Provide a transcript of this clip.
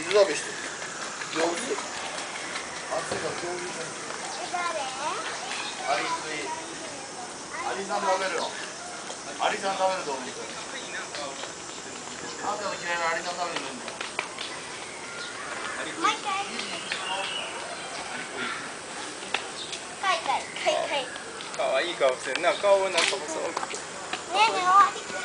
水鍋してる。上手。暑いから上手。 誰？ アリスイ。アリさん食べるよ。アリさん食べると思う。あんたの嫌いなアリさん食べるのいいんだよ。 もう一回。かいかいかいかい。 かわいい顔してんな。顔はなんか細く。 ねえねえ終わり。